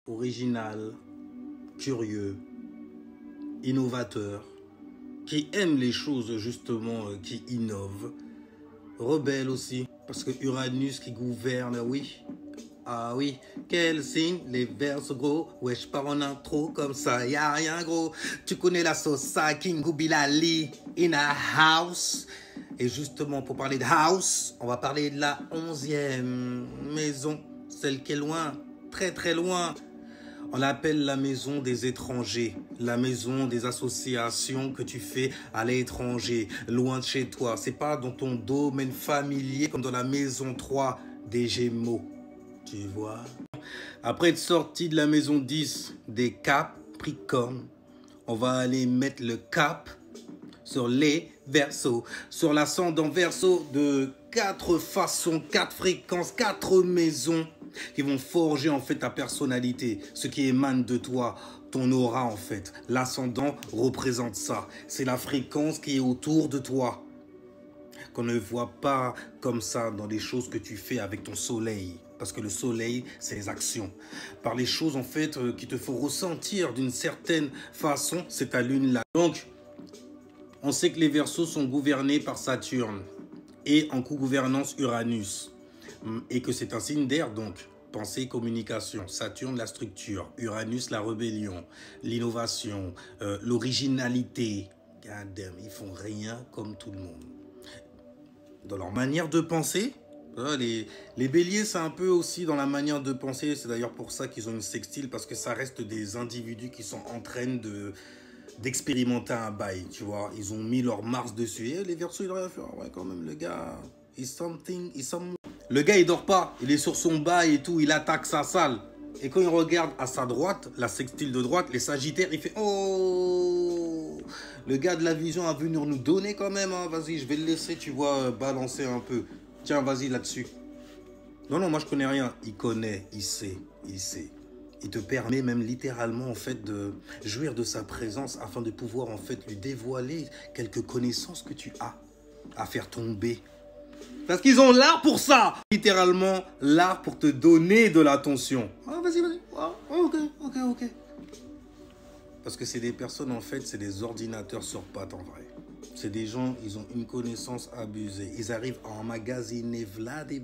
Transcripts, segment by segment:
original, curieux, innovateur, qui aime les choses justement qui innovent, rebelle aussi, parce que Uranus qui gouverne, oui. Ah oui, quel signe, les versos gros, wesh pas en intro comme ça, y'a rien gros. Tu connais la sauce, ça, King Bilali in a house. Et justement, pour parler de house, on va parler de la 11e maison, celle qui est loin, très très loin. On l'appelle la maison des étrangers, la maison des associations que tu fais à l'étranger, loin de chez toi. C'est pas dans ton domaine familier comme dans la maison 3 des Gémeaux, tu vois. Après être sorti de la maison 10 des Capricornes, on va aller mettre le cap sur les Verseaux, sur l'ascendant Verseau de 4 façons, 4 fréquences, 4 maisons qui vont forger en fait ta personnalité, ce qui émane de toi, ton aura en fait. L'ascendant représente ça, c'est la fréquence qui est autour de toi, qu'on ne voit pas comme ça dans les choses que tu fais avec ton soleil. Parce que le soleil, c'est les actions. Par les choses en fait qui te font ressentir d'une certaine façon, c'est ta lune là. Donc, on sait que les Verseaux sont gouvernés par Saturne et en co-gouvernance Uranus. Et que c'est un signe d'air, donc pensée, communication. Saturne, la structure. Uranus, la rébellion, l'innovation, l'originalité. God damn, ils font rien comme tout le monde. Dans leur manière de penser, les béliers, c'est un peu aussi dans la manière de penser. C'est d'ailleurs pour ça qu'ils ont une sextile, parce que ça reste des individus qui sont en train d'expérimenter un bail, tu vois. Ils ont mis leur Mars dessus. Et les Verseaux, ils ont rien fait. Ouais, quand même, le gars, le gars, il dort pas. Il est sur son bail et tout. Il attaque sa salle. Et quand il regarde à sa droite, la sextile de droite, les Sagittaires, il fait « Oh !» Le gars de la vision a venu nous donner quand même. Hein. Vas-y, je vais le laisser, tu vois, balancer un peu. Tiens, vas-y là-dessus. Non, non, moi, je connais rien. Il connaît, il sait, il sait. Il te permet même littéralement en fait de jouir de sa présence afin de pouvoir en fait lui dévoiler quelques connaissances que tu as à faire tomber. Parce qu'ils ont l'art pour ça. Littéralement l'art pour te donner de l'attention. Ah, vas-y, vas-y. Ah, ok. Parce que c'est des personnes en fait, c'est des ordinateurs sur pattes en vrai. C'est des gens, ils ont une connaissance abusée. Ils arrivent à emmagasiner Vlad.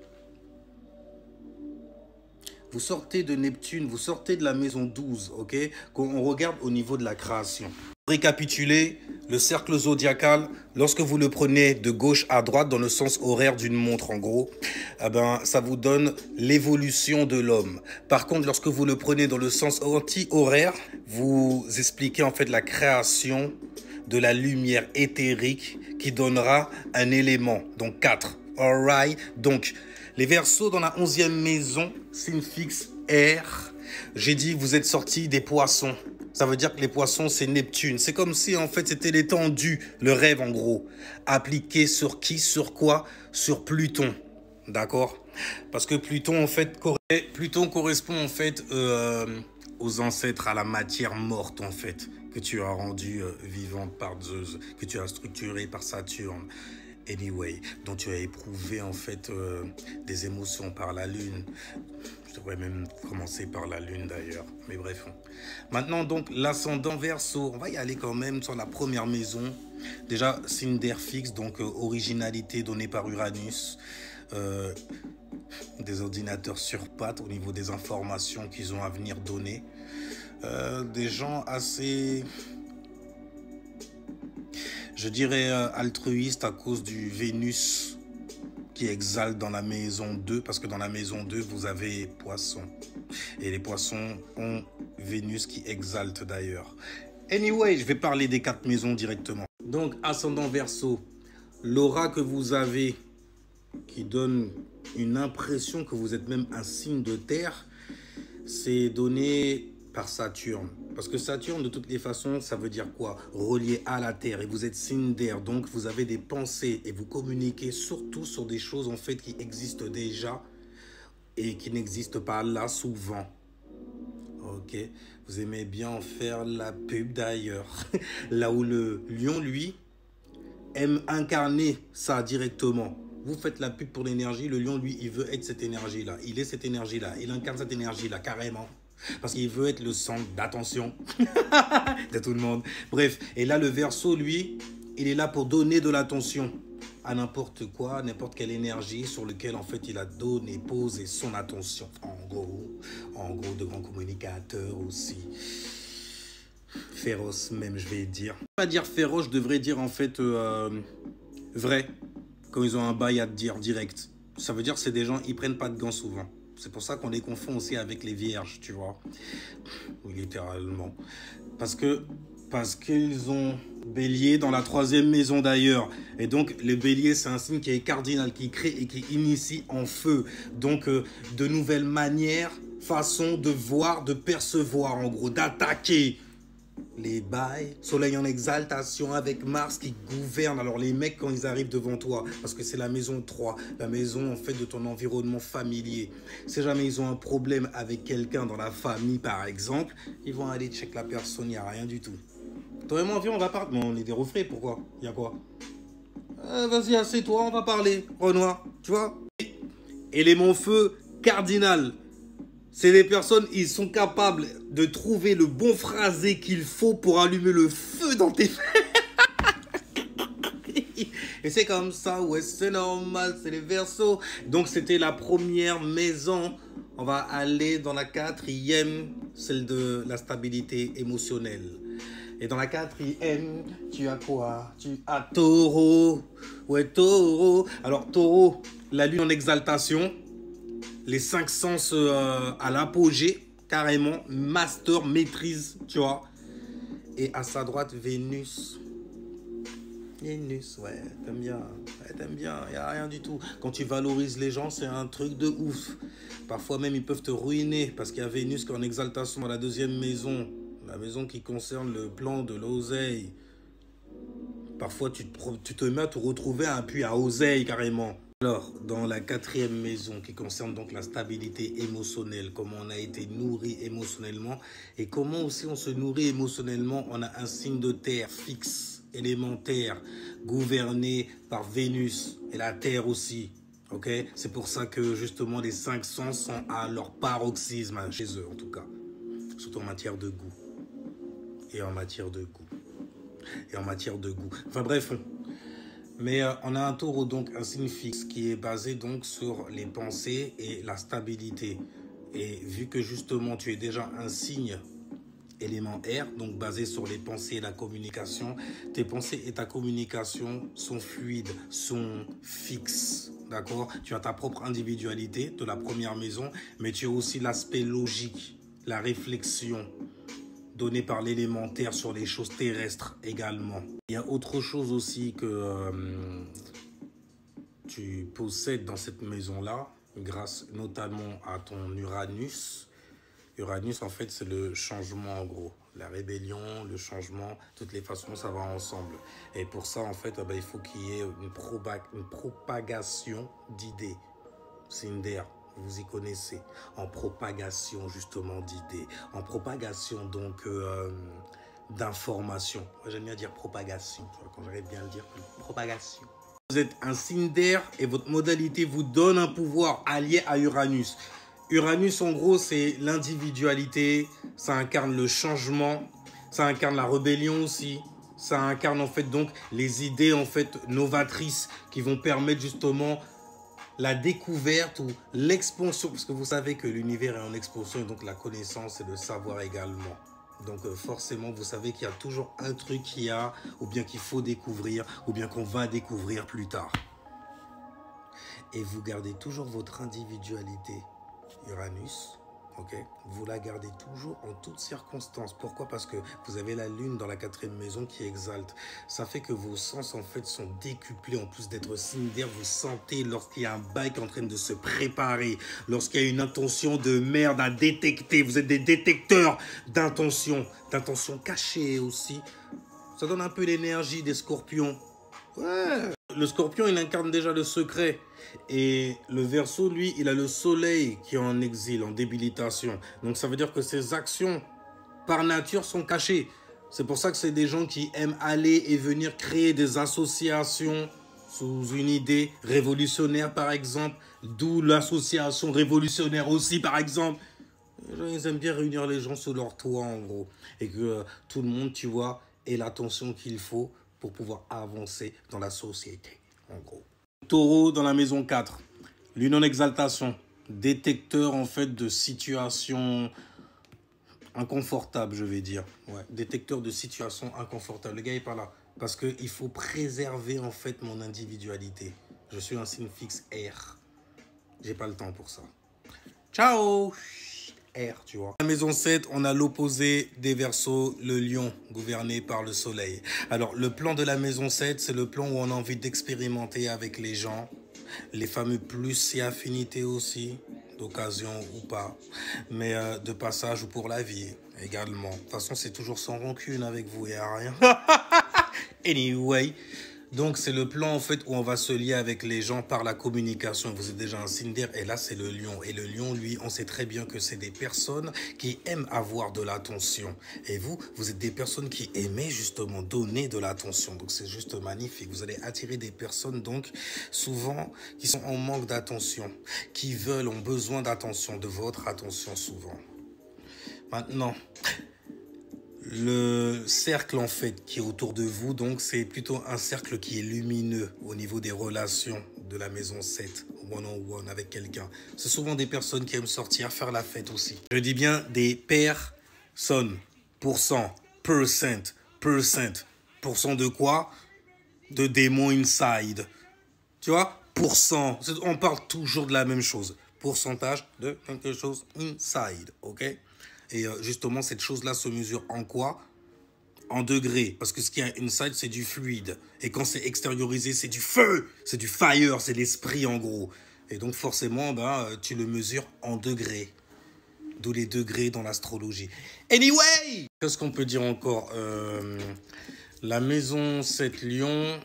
Vous sortez de Neptune, vous sortez de la maison 12, ok? Quand on regarde au niveau de la création. Récapituler, le cercle zodiacal, lorsque vous le prenez de gauche à droite dans le sens horaire d'une montre en gros, eh ben, ça vous donne l'évolution de l'homme. Par contre, lorsque vous le prenez dans le sens anti-horaire, vous expliquez en fait la création de la lumière éthérique qui donnera un élément, donc 4. Alright, donc les Verseaux dans la 11e maison, signe fixe air. J'ai dit vous êtes sortis des poissons. Ça veut dire que les poissons, c'est Neptune. C'est comme si, en fait, c'était l'étendue, le rêve, en gros. Appliqué sur qui, sur quoi? Sur Pluton. D'accord? Parce que Pluton, en fait, correspond, en fait, aux ancêtres, à la matière morte, en fait, que tu as rendue vivante par Zeus, que tu as structurée par Saturne. Anyway, dont tu as éprouvé, en fait, des émotions par la Lune. Je devrais même commencer par la Lune d'ailleurs, mais bref. Maintenant donc l'ascendant Verseau, on va y aller quand même sur la première maison. Déjà signe d'air fixe, donc originalité donnée par Uranus. Des ordinateurs sur pattes au niveau des informations qu'ils ont à venir donner. Des gens assez, je dirais, altruistes à cause du Vénus qui exalte dans la maison 2, parce que dans la maison 2, vous avez poissons. Et les poissons ont Vénus qui exalte d'ailleurs. Anyway, je vais parler des 4 maisons directement. Donc, ascendant Verseau, l'aura que vous avez, qui donne une impression que vous êtes même un signe de terre, c'est donné par Saturne. Parce que Saturne, de toutes les façons, ça veut dire quoi? Relié à la Terre. Et vous êtes signe d'air. Donc, vous avez des pensées. Et vous communiquez surtout sur des choses, en fait, qui existent déjà et qui n'existent pas là souvent. Ok? Vous aimez bien en faire la pub, d'ailleurs. Là où le lion, lui, aime incarner ça directement. Vous faites la pub pour l'énergie. Le lion, lui, il veut être cette énergie-là. Il est cette énergie-là. Il incarne cette énergie-là, carrément. Parce qu'il veut être le centre d'attention de tout le monde. Bref, et là, le Verseau, lui, il est là pour donner de l'attention à n'importe quoi, n'importe quelle énergie sur laquelle, en fait, il a donné, posé son attention. En gros, de grands communicateurs aussi. Féroce, même, je vais dire. Pas dire féroce, je devrais dire, en fait, vrai. Quand ils ont un bail à te dire direct. Ça veut dire que c'est des gens, ils prennent pas de gants souvent. C'est pour ça qu'on les confond aussi avec les vierges, tu vois. Oui, littéralement. Parce qu'ils ont Bélier dans la 3e maison d'ailleurs. Et donc, le Bélier, c'est un signe qui est cardinal, qui crée et qui initie en feu. Donc, de nouvelles manières, façons de voir, de percevoir, en gros, d'attaquer les bails. Soleil en exaltation avec Mars qui gouverne. Alors, les mecs, quand ils arrivent devant toi, parce que c'est la maison 3, la maison, en fait, de ton environnement familier. Si jamais ils ont un problème avec quelqu'un dans la famille, par exemple, ils vont aller check la personne, il n'y a rien du tout. Toi et moi, viens, on va parler. Mais on est des refrains, pourquoi? Il y a quoi? Vas-y, assieds-toi, on va parler. Renoir, tu vois? Élément feu cardinal. C'est des personnes, ils sont capables de trouver le bon phrasé qu'il faut pour allumer le feu dans tes Et c'est comme ça, ouais, c'est normal, c'est les Verseaux. Donc, c'était la première maison. On va aller dans la 4e, celle de la stabilité émotionnelle. Et dans la 4e, tu as quoi? Tu as Taureau. Ouais, Taureau. Alors, Taureau, la lune en exaltation. Les 5 sens à l'apogée, carrément. Master, maîtrise, tu vois. Et à sa droite, Vénus. Vénus, ouais, t'aimes bien. Ouais, t'aimes bien, il n'y a rien du tout. Quand tu valorises les gens, c'est un truc de ouf. Parfois même, ils peuvent te ruiner parce qu'il y a Vénus qui est en exaltation dans la 2e maison. La maison qui concerne le plan de l'oseille. Parfois, tu te mets à te retrouver à un puits à oseille carrément. Alors, dans la 4e maison qui concerne donc la stabilité émotionnelle, comment on a été nourri émotionnellement et comment aussi on se nourrit émotionnellement, on a un signe de terre fixe, élémentaire, gouverné par Vénus et la terre aussi. Okay? C'est pour ça que justement les 5 sens sont à leur paroxysme, chez eux en tout cas, surtout en matière de goût. Et en matière de goût. Et en matière de goût. Enfin bref. Mais on a un taureau, donc un signe fixe, qui est basé donc sur les pensées et la stabilité. Et vu que justement tu es déjà un signe élément air, donc basé sur les pensées et la communication, tes pensées et ta communication sont fluides, sont fixes. D'accord? Tu as ta propre individualité de la première maison, mais tu as aussi l'aspect logique, la réflexion donné par l'élémentaire sur les choses terrestres également. Il y a autre chose aussi que tu possèdes dans cette maison-là, grâce notamment à ton Uranus. Uranus, en fait, c'est le changement, en gros. La rébellion, le changement, toutes les façons, ça va ensemble. Et pour ça, en fait, il faut qu'il y ait une propagation d'idées. C'est une d'air. Vous y connaissez, en propagation justement d'idées, en propagation donc d'informations. J'aime bien dire propagation, quand j'arrive bien à le dire, propagation. Vous êtes un signe d'air et votre modalité vous donne un pouvoir allié à Uranus. Uranus en gros c'est l'individualité, ça incarne le changement, ça incarne la rébellion aussi. Ça incarne en fait donc les idées en fait novatrices qui vont permettre justement la découverte ou l'expansion, parce que vous savez que l'univers est en expansion, et donc la connaissance et le savoir également. Donc forcément, vous savez qu'il y a toujours un truc qu'il y a, ou bien qu'il faut découvrir, ou bien qu'on va découvrir plus tard. Et vous gardez toujours votre individualité, Uranus, ok? Vous la gardez toujours en toutes circonstances. Pourquoi? Parce que vous avez la lune dans la 4e maison qui exalte. Ça fait que vos sens en fait sont décuplés. En plus d'être signe d'air, vous sentez lorsqu'il y a un bail qui est en train de se préparer, lorsqu'il y a une intention de merde à détecter. Vous êtes des détecteurs d'intentions cachées aussi. Ça donne un peu l'énergie des scorpions. Ouais. Le scorpion, il incarne déjà le secret. Et le Verseau, lui, il a le soleil qui est en exil, en débilitation. Donc ça veut dire que ses actions, par nature, sont cachées. C'est pour ça que c'est des gens qui aiment aller et venir créer des associations sous une idée révolutionnaire, par exemple. D'où l'association révolutionnaire aussi, par exemple. Les gens, ils aiment bien réunir les gens sous leur toit, en gros. Et que tout le monde, tu vois, ait l'attention qu'il faut pour pouvoir avancer dans la société, en gros. Taureau dans la maison 4. Lune en exaltation. Détecteur, en fait, de situation inconfortable, je vais dire. Ouais, détecteur de situation inconfortable. Le gars est pas là. Parce qu'il faut préserver, en fait, mon individualité. Je suis un signe fixe R. J'ai pas le temps pour ça. Ciao! R, tu vois. La maison 7, on a l'opposé des Verseaux, le lion, gouverné par le soleil. Alors, le plan de la maison 7, c'est le plan où on a envie d'expérimenter avec les gens. Les fameux plus et affinités aussi, d'occasion ou pas. Mais de passage ou pour la vie également. De toute façon, c'est toujours sans rancune avec vous, il n'y a rien. Anyway. Donc, c'est le plan, en fait, où on va se lier avec les gens par la communication. Vous êtes déjà un signe d'air, et là, c'est le lion. Et le lion, lui, on sait très bien que c'est des personnes qui aiment avoir de l'attention. Et vous, vous êtes des personnes qui aimez, justement, donner de l'attention. Donc, c'est juste magnifique. Vous allez attirer des personnes, donc, souvent, qui sont en manque d'attention, qui veulent, ont besoin d'attention, de votre attention, souvent. Maintenant... Le cercle, en fait, qui est autour de vous, donc, c'est plutôt un cercle qui est lumineux au niveau des relations de la maison 7, one-on-one avec quelqu'un. C'est souvent des personnes qui aiment sortir, faire la fête aussi. Je dis bien des personnes, percent de quoi? De démons inside. Tu vois? Pourcent, on parle toujours de la même chose. Pourcentage de quelque chose inside, ok? Et justement, cette chose-là se mesure en quoi? En degrés. Parce que ce qui est inside, c'est du fluide. Et quand c'est extériorisé, c'est du feu. C'est du fire. C'est l'esprit, en gros. Et donc, forcément, tu le mesures en degrés. D'où les degrés dans l'astrologie. Anyway! Qu'est-ce qu'on peut dire encore? La maison 7 Lion.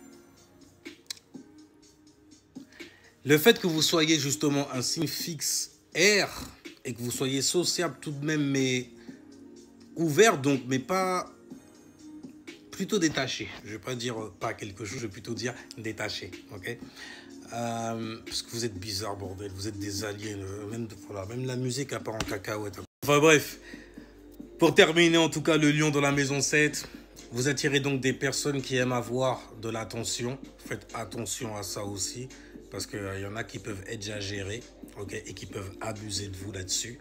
Le fait que vous soyez justement un signe fixe R... et que vous soyez sociable tout de même, mais ouvert, donc, mais pas... plutôt détaché. Je ne vais pas dire pas quelque chose, je vais plutôt dire détaché, ok? Parce que vous êtes bizarre, bordel, vous êtes des aliens, même la musique à part en cacahuète. Enfin bref, pour terminer, en tout cas, le lion dans la maison 7, vous attirez donc des personnes qui aiment avoir de l'attention. Faites attention à ça aussi, parce qu'il y en a qui peuvent exagérer. Okay, et qui peuvent abuser de vous là-dessus.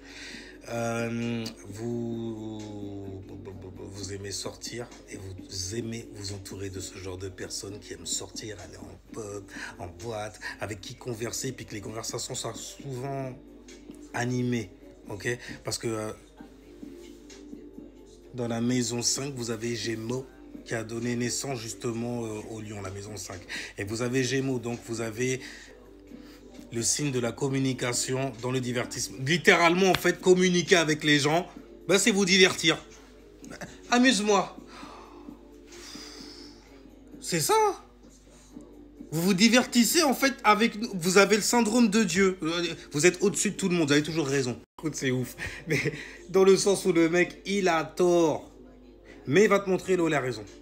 Vous aimez sortir et vous aimez vous entourer de ce genre de personnes qui aiment sortir, aller en pub, en boîte, avec qui converser, puis que les conversations sont souvent animées. Okay? Parce que dans la maison 5, vous avez Gémeaux qui a donné naissance justement au lion, la maison 5. Et vous avez Gémeaux, donc vous avez... le signe de la communication dans le divertissement. Littéralement, en fait, communiquer avec les gens, c'est vous divertir. Amuse-moi. C'est ça. Vous vous divertissez, en fait, avec nous. Vous avez le syndrome de Dieu. Vous êtes au-dessus de tout le monde. Vous avez toujours raison. Écoute, c'est ouf. Mais dans le sens où le mec, il a tort. Mais il va te montrer là où il a raison.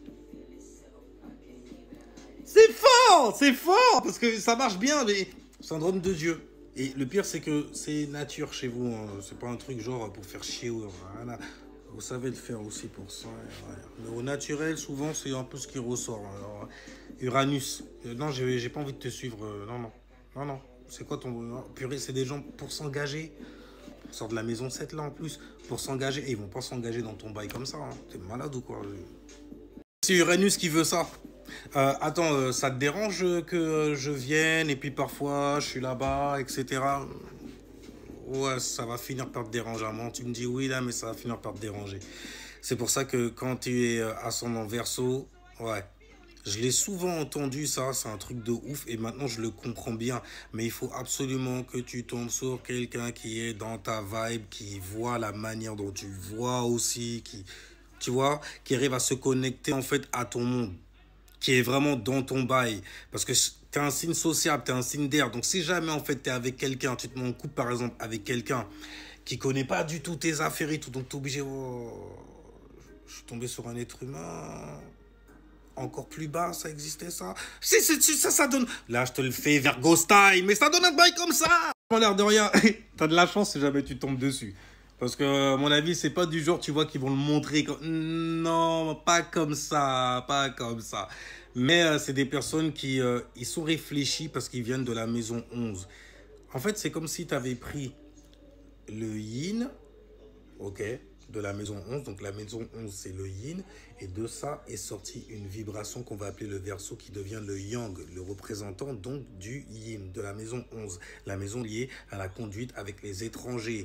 C'est fort, parce que ça marche bien, mais... syndrome de Dieu. Et le pire, c'est que c'est nature chez vous. Hein. C'est pas un truc genre pour faire chier. Voilà. Vous savez le faire aussi pour ça. Voilà. Mais au naturel, souvent, c'est un peu ce qui ressort. Alors, Uranus. Non, j'ai pas envie de te suivre. Non. C'est quoi ton... Non, purée, c'est des gens pour s'engager. On sort de la maison 7 là en plus. Pour s'engager. Et ils vont pas s'engager dans ton bail comme ça. Hein. T'es malade ou quoi? C'est Uranus qui veut ça. Attends, ça te dérange que je vienne et puis parfois je suis là-bas, etc. Ouais, ça va finir par te déranger. Tu me dis oui là, mais ça va finir par te déranger. C'est pour ça que quand tu es ascendant Verseau, ouais, je l'ai souvent entendu ça, c'est un truc de ouf et maintenant je le comprends bien. Mais il faut absolument que tu tombes sur quelqu'un qui est dans ta vibe, qui voit la manière dont tu vois aussi, tu vois, qui arrive à se connecter en fait à ton monde, qui est vraiment dans ton bail. Parce que tu es un signe sociable, tu es un signe d'air. Donc si jamais en fait tu es avec quelqu'un, tu te mets en couple par exemple avec quelqu'un qui connaît pas du tout tes affaires et tout, donc tu es obligé, je suis tombé sur un être humain encore plus bas, ça existait ça. Ça donne... Là je te le fais Virgo style, mais ça donne un bail comme ça. Pas l'air de rien, t'as de la chance si jamais tu tombes dessus. Parce que, à mon avis, c'est pas du genre, tu vois, qu'ils vont le montrer comme... Non, pas comme ça, pas comme ça. Mais c'est des personnes qui ils sont réfléchis parce qu'ils viennent de la maison 11. En fait, c'est comme si tu avais pris le yin, ok, de la maison 11. Donc, la maison 11, c'est le yin. Et de ça est sortie une vibration qu'on va appeler le verso qui devient le yang, le représentant donc du yin, de la maison 11. La maison liée à la conduite avec les étrangers.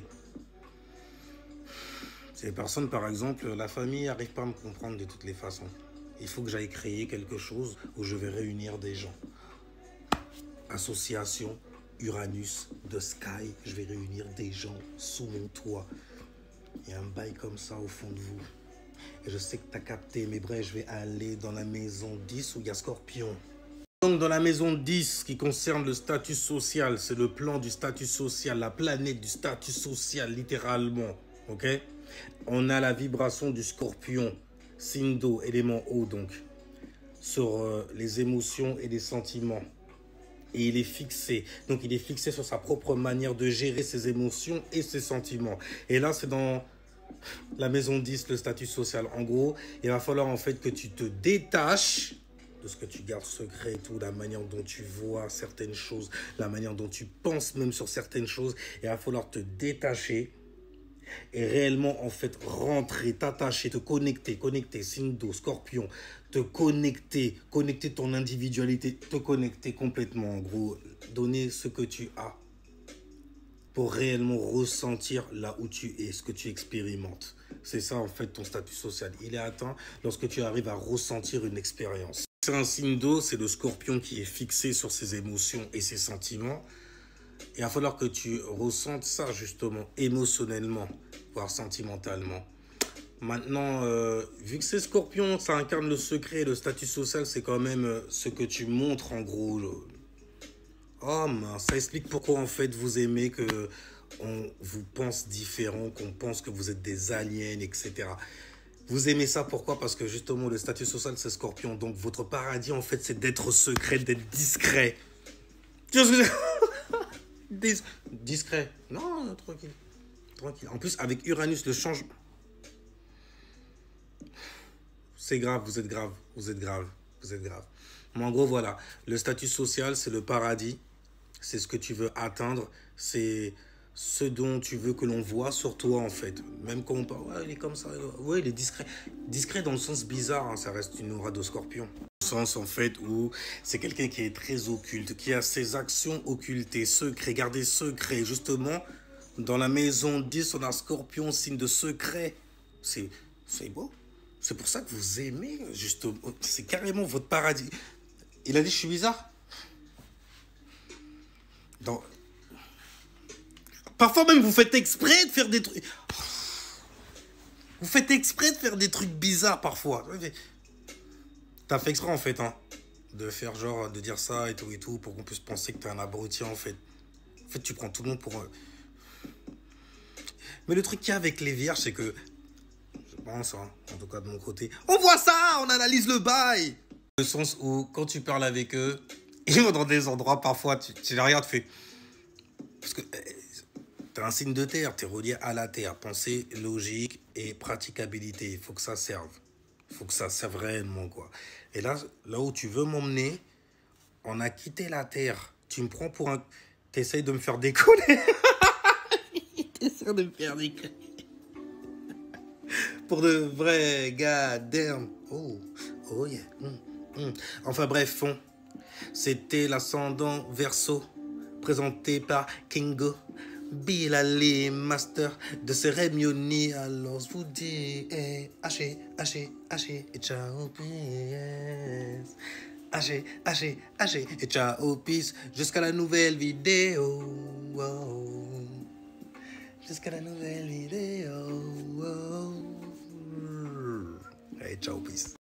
Ces personnes, par exemple, la famille n'arrive pas à me comprendre de toutes les façons. Il faut que j'aille créer quelque chose où je vais réunir des gens. Association Uranus de Sky, je vais réunir des gens sous mon toit. Il y a un bail comme ça au fond de vous. Et je sais que tu as capté, mais bref, je vais aller dans la maison 10 où il y a Scorpion. Donc dans la maison 10 qui concerne le statut social, c'est le plan du statut social, la planète du statut social, littéralement. Ok? On a la vibration du Scorpion, signe d'eau, élément eau donc, sur les émotions et les sentiments. Et il est fixé. Donc il est fixé sur sa propre manière de gérer ses émotions et ses sentiments. Et là, c'est dans la maison 10, le statut social. En gros, il va falloir en fait que tu te détaches de ce que tu gardes secret et tout, la manière dont tu vois certaines choses, la manière dont tu penses même sur certaines choses. Il va falloir te détacher et réellement en fait rentrer, t'attacher, te connecter, signe d'eau, Scorpion, te connecter ton individualité, te connecter complètement en gros, donner ce que tu as pour réellement ressentir là où tu es, ce que tu expérimentes. C'est ça en fait ton statut social. Il est atteint lorsque tu arrives à ressentir une expérience. C'est un signe d'eau, c'est le Scorpion qui est fixé sur ses émotions et ses sentiments. Il va falloir que tu ressentes ça justement émotionnellement, voire sentimentalement. Maintenant, vu que c'est Scorpion, ça incarne le secret, le statut social, c'est quand même ce que tu montres en gros. Oh mince, ça explique pourquoi en fait vous aimez que on vous pense différent, qu'on pense que vous êtes des aliens, etc. Vous aimez ça pourquoi? Parce que justement le statut social c'est Scorpion, donc votre paradis en fait c'est d'être secret, d'être discret. Tu vois ce que je veux dire? Discret. Non, tranquille. Tranquille. En plus, avec Uranus, le changement. C'est grave, vous êtes grave. Vous êtes grave. Vous êtes grave. Mais en gros, voilà. Le statut social, c'est le paradis. C'est ce que tu veux atteindre. C'est ce dont tu veux que l'on voit sur toi, en fait. Même quand on parle, ouais, il est comme ça. Ouais, il est discret. Discret dans le sens bizarre, hein, ça reste une aura de Scorpion. Sens en fait où c'est quelqu'un qui est très occulte, qui a ses actions occultées, secrets, gardées secrets. Justement, dans la maison 10, on a Scorpion, signe de secret. C'est beau. C'est pour ça que vous aimez, justement. C'est carrément votre paradis. Il a dit, je suis bizarre. Parfois même, vous faites exprès de faire des trucs. Vous faites exprès de faire des trucs bizarres, parfois. T'as fait exprès, en fait, hein. De faire genre, de dire ça et tout, pour qu'on puisse penser que t'es un abruti, en fait. En fait, tu prends tout le monde pour... Mais le truc qu'il y a avec les vierges, c'est que... Je pense, hein, en tout cas de mon côté... On voit ça, on analyse le bail. Le sens où, quand tu parles avec eux, ils vont dans des endroits, parfois, tu les regardes, tu fais... Parce que t'es un signe de terre, t'es relié à la terre. Pensée, logique et praticabilité. Il faut que ça serve. Il faut que ça serve réellement, quoi. Et là où tu veux m'emmener, on a quitté la terre. Tu me prends pour un... T'essayes de me faire décoller. T'essayes de me faire décoller. Pour de vrai, god damn. Oh yeah. Enfin bref, fond. C'était l'ascendant Verseau, présenté par Kingo. Bilali, master de cérémonie. Alors je vous dis, haché, et ciao, peace. Haché, et ciao, peace. Jusqu'à la nouvelle vidéo. Jusqu'à la nouvelle vidéo. Allez, ciao, peace.